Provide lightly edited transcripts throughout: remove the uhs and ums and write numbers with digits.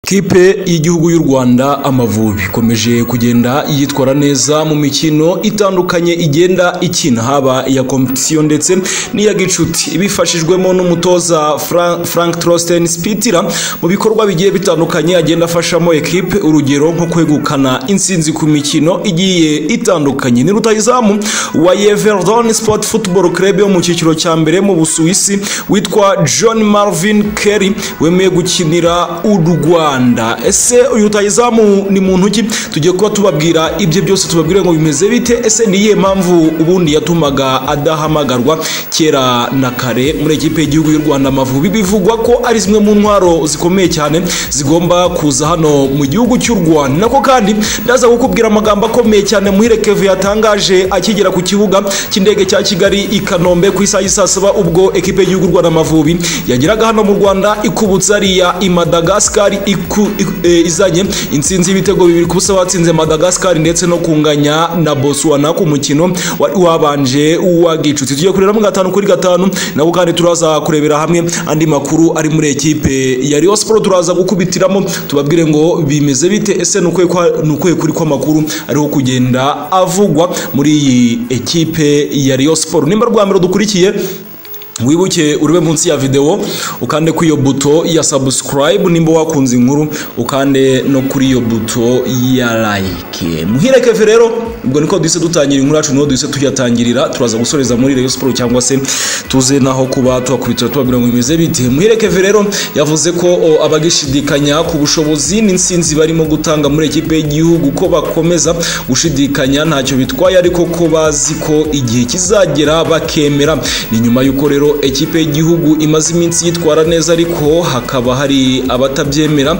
Kipe y'igihugu y'u Rwanda Amavubi ikomeje kugenda yitwara neza mu mikino itandukanye igenda ikina, haba iya competition ndetse n'iya gicuti, ibifashijwemo n'umutoza Frank Trosten Spitira mu bikorwa bigiye bitandukanye agenda afashamo ekipe, urugero nko kwegukana insinzi ku mikino igiye itandukanye. Ni rutahizamu wa Yigihanyaswa Sport Football Club yo mu cyiciro cya mbere mu Busuwisi witwa John Marvin Kelly wemeye gukinira u Rwanda. Ese uyu rutahizamu ni muntu ki? Tugiye kuba tubabwira ibyo byose, tubabwire ngo bimeze bite, ese niye mpamvu ubundi yatumaga adahamagarwa kera na kare muri ekipe y'igihugu y'u Rwanda Mavubi. Bivugwa ko ari zimwe mu ntwaro zikomeye cyane zigomba kuza hano mu gihugu cy'u Rwanda. Nako kandi ndaza kukubwira amagambo akomeye cyane Muri yatangaje akigera ku kibuga cy'indege cya Kigali i Kanombe ku isaha y'isa 7 ubwo ekipe y'igihugu y'u Rwanda Mavubi yageraga hano mu Rwanda ikubutsa ariya i Madagascar izanye insinzi y'ibitego 2 ku busa batsinze Madagascar ndetse no kunganya na Botswana ku mukino wabanje wa gicuti. Tugiye kurera mu 5-5 nabo kandi turaza kurebera hamwe andi makuru ari muri ekipe ya Rayon Sport, turaza gukubitiramo tubabwire ngo bimeze bite, ese nukwe kuri kwa makuru ariho kugenda avugwa muri iyi ekipe ya Rayon Sport. Nimba rwamero dukurikiye wibuke urube munsi ya video ukande ku iyo buto ya subscribe, nimba wakunze inkuru ukande no kuri iyo buto ya like. Muhireke rero ubwo niko duhise dutangira inkuru yacu, no duhise tuyatangirira, turaza gusoreza muri Rayon Sport cyangwa se tuze naho kuba twakubitira tubabwira ngo bimeze bite. Muhireke rero yavuze ko abagishidikanya ku bushobozi n'insinzi barimo gutanga muri ekipe y'igihugu ko bakomeza gushidikanya ntacyo bitwaye, ariko ko bazi ko igihe kizagera bakemera. Ni nyuma yuko rero ekipe y'igihugu imaze iminsi yitwara neza, ariko hakaba hari abatabyemera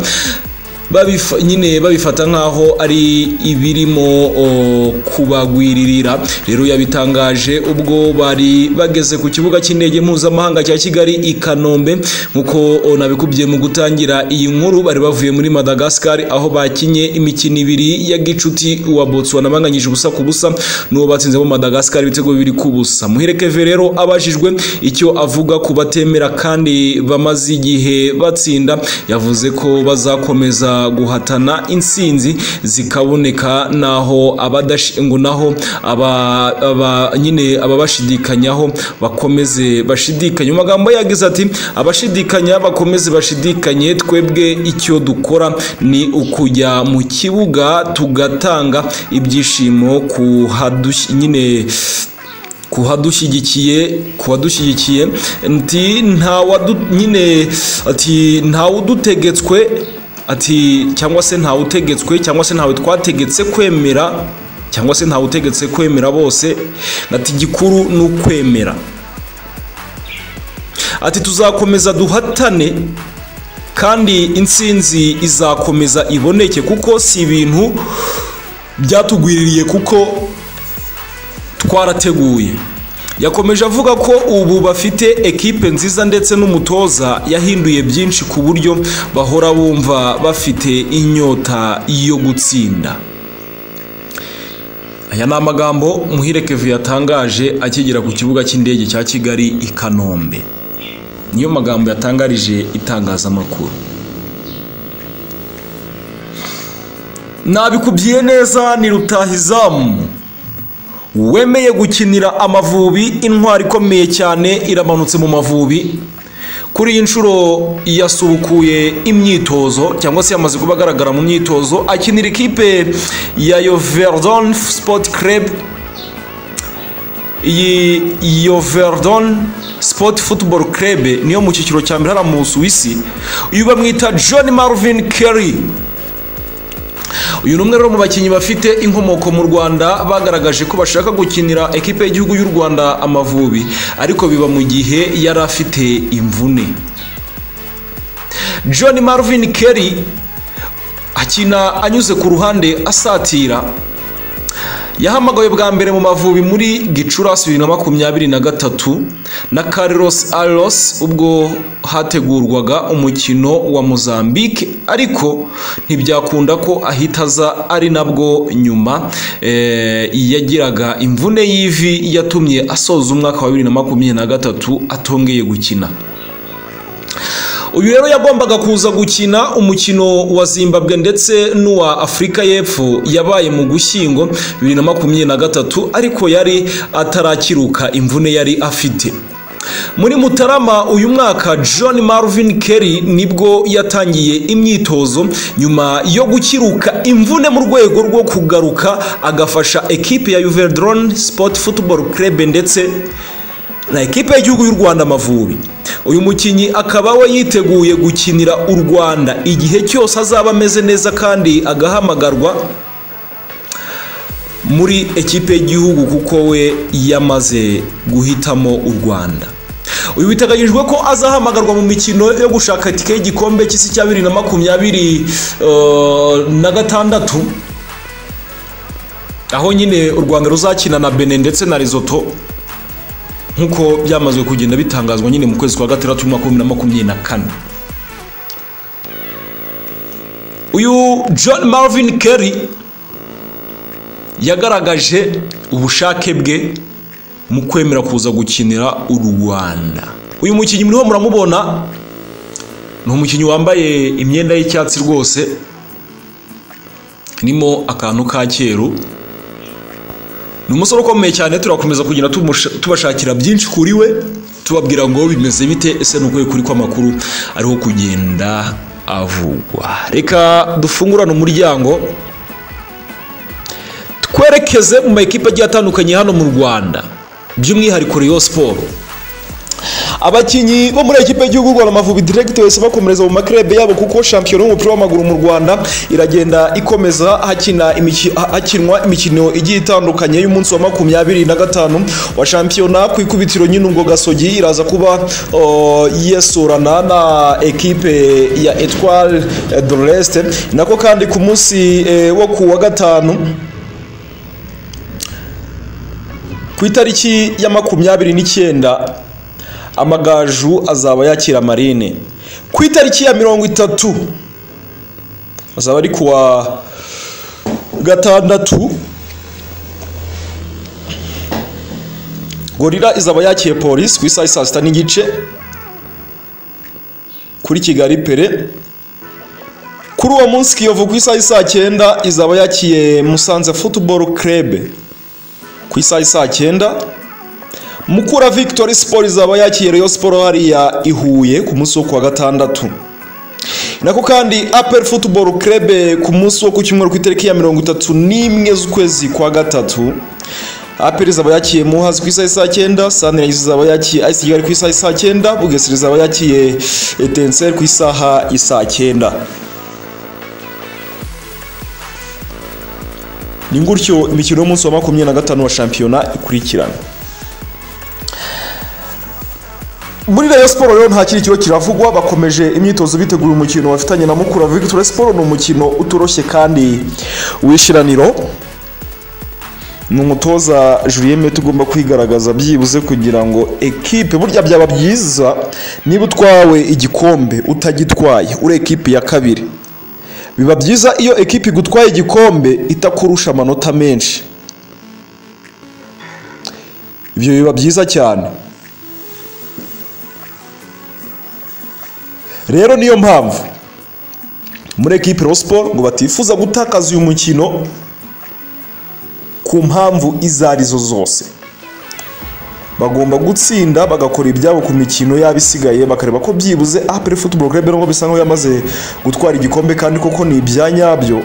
babifata nkaho ari ibirimo kubagwiririra. Rero yabitangaje ubwo bari bageze ku kibuga cy'indege mpuzamahanga cya Kigali i Kanombe, nkuko nabikubye mu gutangira iyi nkuru. Bari bavuye muri Madagascar aho bakinye imikino 2 ya gicuti, wa Botswana banganyije ubusa ku busa n'uwo batsinze mu Madagascar ibitego 2 ku busa. Muhireke rero abajijwe icyo avuga ku batemera kandi bamaze igihe batsinda, yavuze ko bazakomeza guhatana insinzi zikaboneka naho ababashidikanyaho bakomeze bashidikanye. Magambo yagize ati abashidikanya bakomeze bashidikanye, twebwe icyo dukora ni ukujya mu kibuga tugatanga ibyishimo kuhadushyigikiye cyangwa se ntawe twategetse kwemera, cyangwa se ntawe utegetse kwemera, bose ati gikuru n'ukwemera. Ati tuzakomeza duhatane kandi insinzi izakomeza iboneke, kuko si ibintu byatugwiririye kuko twarateguye. Yakomeje avuga ko ubu bafite ekipe nziza ndetse n'umutoza yahinduye byinshi ku buryo bahora bumva bafite inyota yo gutsinda. Aya ni amagambo Muhireke yatangaje akigera ku kibuga cy'indege cya Kigali i Kanombe. Niyo magambo yatangarije itangazamakuru. Nabikubyiye neza, ni rutahizamu wemeye gukinira Amavubi, intwari ikomeye cyane iramanutse mu Mavubi. Kuri iyi nshuro yasubukuye imyitozo, cyangwa se yamaze kuba agaragara mu myitozo, akinira ikipe ya Yigihanyaswa Sport Club. Iyi Yigihanyaswa Sport Football Club niyo mu cyiciro cya mbere mu Busuwisi. Uyu bamwita John Marvin Kelly. Uyu numwe rero mu bakinyi bafite inkomoko mu Rwanda bagaragaje ko bashaka gukinira ekipe y'igihugu y'u Rwanda Amavubi, ariko biba mu gihe yari afite imvune. John Marvin Kelly akina anyuze ku ruhande asatira. Yahamagawe bwa mbere mu Mavubi muri Gicurasi 2023 na Carlos Aros ubwo hategurwaga umukino wa Mozambique, ariko ntibyakunda ko ahitaza, ari nabwo nyuma yagiraga imvune y'ivi yatumye asoza umwaka wa 2023 atongeye gukina. uyu rero yagombaga kuza gukina umukino wa Zimbabwe ndetse n'uwa Afurika y'Epfo yabaye mu Gushyingo 2023 ariko yari atarakiruka imvune yari afite. Muri Mutarama uyu mwaka John Marvin Kelly nibwo yatangiye imyitozo nyuma yo gukiruka imvune mu rwego rwo kugaruka agafasha ekipe ya Juventus Sport Football Club ndetse na ekipe y'igihugu y'u Rwanda Mavubi. Uyu mukinyi akaba we yiteguye gukinira u Rwanda igihe cyose azaba ameze neza kandi agahamagarwa muri ekipe y'igihugu kuko we yamaze guhitamo u Rwanda. Uyu biteganyijwe ko azahamagarwa mu mikino yo gushaka itike y'igikombe cy'isi cya 2026 aho nyine u Rwanda ruzakina na Benin ndetse na Lesotho nkuko byamazwe kugenda bitangazwa nyine mu kwezi kwa gatandatu 2024. Uyu John Marvin Kelly yagaragaje ubushake bwe mu kwemera kuza gukinira u Rwanda. Uyu mukinyi muriho muramubona ni umukinyi wambaye imyenda y'icyatsi rwose nimo akantu ka cyeru. Ni umusore ukomeye cyane, turakomeza kugenda tubashakira byinshi kuri we tubabwira ngo bimeze bite, ese nuko kuri kwa makuru ariho kugenda avugwa. Reka dufungurane umuryango twerekeze mu ekipe agiye atandukanye hano mu Rwanda, by'umwihariko Rayon Sport. Abakinyi bo muri ekipe y'igihugu Rwanda Mavubi direct wese bakomereza mu maklebe yabo kuko shampiyona y'umupira w'amaguru mu Rwanda iragenda ikomeza hakinwa imikino igiye itandukanye y'umunsi wa 25 wa shampiyona ku ikubitiro nyine ngo Gasogi iraza kuba yesurana na ekipe ya Intwaro Dore nako kandi ku munsi wo ku wa gatanu ku itariki ya 29 Amagaju azaba yakira Marine. Ku itariki ya 30 azaba ari kuwa gatandatu Gorira izaba yakiye Police ku isaha 6:30 kuri Kigali Pere. Kuri uwo munsi Kiyovu ku isaha 9 izaba yakiye Musanze Football Club ku isaha 9. Mukura Victory Sport izaba yakiye Rayon Sport hariya Ihuye ku munsi wo kwa gatandatu. Nako kandi Apel Football Club ku munsi wo ku cyumweru ku itariki ya 31 z'ukwezi kwa gatatu. Apel izaba yakiye Muhazi ku isaha 9, Sunrise izaba yakiye AS Kigali ku isaha 9, Bugesera izaba yakiye Etincelle ku isaha 9. Ni ngutyo imikino y'umunsi wa 25 wa shampiyona ikurikirana. Muri Rayon Sport rero nta kiri kiravugwa, bakomeje imyitozo bitegura umukino bafitanye na Mukura Victory Sport. Ni umukino utoroshye kandi wishiraniro. Ni umutoza Julien tugomba kwigaragaza byibuze kugira ngo ekipe burya byaba byiza niba utwawe igikombe utagitwaye uri ekipe ya kabiri. Biba byiza iyo ekipe gutwaye igikombe itakurusha amanota menshi. Ibyo biba byiza cyane. Rero niyo mpamvu muri ekipe Rayon Sport ngo batifuza gutakaza uyu mukino ku mpamvu izarizo zose. Bagomba gutsinda bagakora ibyabo ku mikino yabisigaye bakareba ko byibuze Apel Football Club ngo bisa nkaho yamaze gutwara igikombe kandi koko ni ibyanyabyo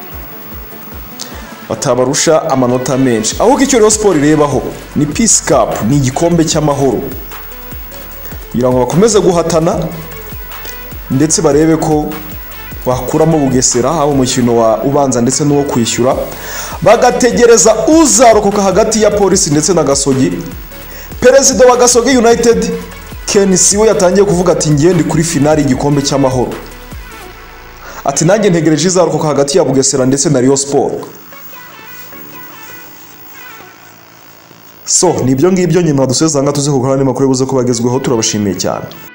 batabarusha amanota menshi. Ahubwo icyo Rayon Sport irebaho ni Peace Cup, ni igikombe cy'amahoro kugira ngo bakomeze guhatana ndetse barebe ko bakuramo Bugesera aho umukino wa ubanza ndetse n'uwo kwishyura, bagategereza uzarokoka hagati ya Police ndetse na Gasogi. Perezida wa Gasogi United Ken Siwe yatangiye kuvuga ati ngende kuri finali igikombe cy'amahoro, ati nanjye ntegereje izarokoka hagati ya Bugesera ndetse na Rayon Sport. So nibyo ngibyo nyuma dusezanga tuze kugana n'amakuru buze ko bagezweho. Turabashimiye cyane.